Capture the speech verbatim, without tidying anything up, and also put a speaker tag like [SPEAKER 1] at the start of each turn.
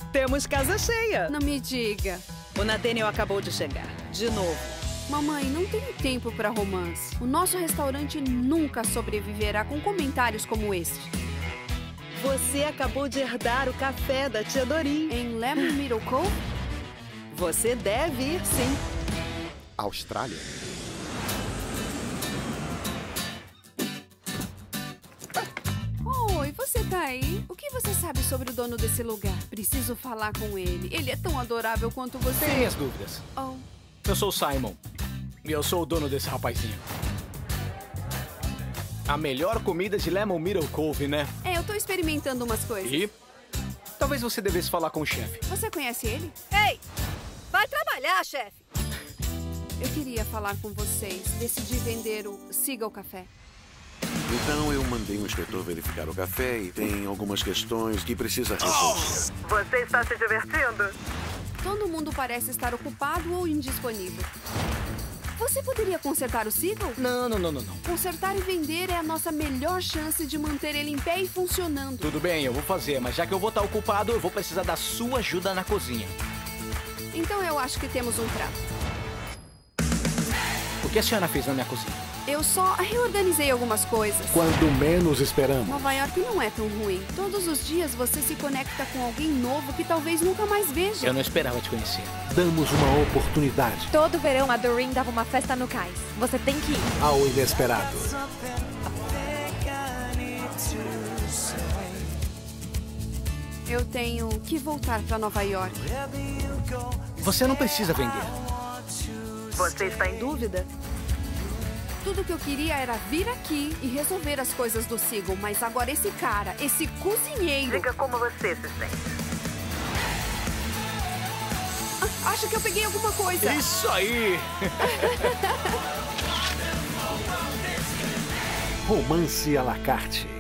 [SPEAKER 1] Temos casa cheia.
[SPEAKER 2] Não me diga.
[SPEAKER 1] O Nathaniel acabou de chegar. De novo.
[SPEAKER 2] Mamãe, não tenho tempo para romance. O nosso restaurante nunca sobreviverá com comentários como este.
[SPEAKER 1] Você acabou de herdar o café da tia Dorin.
[SPEAKER 2] Em Lemon Middle Cove?
[SPEAKER 1] Você deve ir, sim.
[SPEAKER 3] Austrália?
[SPEAKER 2] Oi, você tá aí? O que você sabe sobre o dono desse lugar? Preciso falar com ele. Ele é tão adorável quanto você.
[SPEAKER 4] Tem minhas dúvidas.
[SPEAKER 2] Oh.
[SPEAKER 4] Eu sou o Simon. E eu sou o dono desse rapazinho. A melhor comida de Lemon Middle Cove, né?
[SPEAKER 2] É, eu tô experimentando umas coisas.
[SPEAKER 4] E? Talvez você devesse falar com o chefe.
[SPEAKER 2] Você conhece ele?
[SPEAKER 5] Ei! Vai trabalhar, chefe!
[SPEAKER 2] Eu queria falar com vocês. Decidi vender o Seagull Café.
[SPEAKER 6] Então eu mandei um inspetor verificar o café e tem algumas questões que precisa resolver.
[SPEAKER 5] Você está se divertindo?
[SPEAKER 2] Todo mundo parece estar ocupado ou indisponível. Você poderia consertar o Seagull?
[SPEAKER 4] Não, não, não, não, não.
[SPEAKER 2] Consertar e vender é a nossa melhor chance de manter ele em pé e funcionando.
[SPEAKER 4] Tudo bem, eu vou fazer, mas já que eu vou estar ocupado, eu vou precisar da sua ajuda na cozinha.
[SPEAKER 2] Então eu acho que temos um trato.
[SPEAKER 4] O que a senhora fez na minha cozinha?
[SPEAKER 2] Eu só reorganizei algumas coisas.
[SPEAKER 3] Quando menos esperamos.
[SPEAKER 2] Nova York não é tão ruim. Todos os dias você se conecta com alguém novo que talvez nunca mais veja.
[SPEAKER 4] Eu não esperava te conhecer.
[SPEAKER 3] Damos uma oportunidade
[SPEAKER 5] Todo verão a Doreen dava uma festa no cais. Você tem que ir.
[SPEAKER 3] ao inesperado.
[SPEAKER 2] Eu tenho que voltar para Nova York.
[SPEAKER 4] Você não precisa vender.
[SPEAKER 5] Você está em dúvida?
[SPEAKER 2] Tudo que eu queria era vir aqui e resolver as coisas do Seagull, mas agora esse cara, esse cozinheiro...
[SPEAKER 5] Diga como você se sente.
[SPEAKER 2] Ah, acho que eu peguei alguma coisa.
[SPEAKER 4] Isso aí!
[SPEAKER 3] Romance à la carte.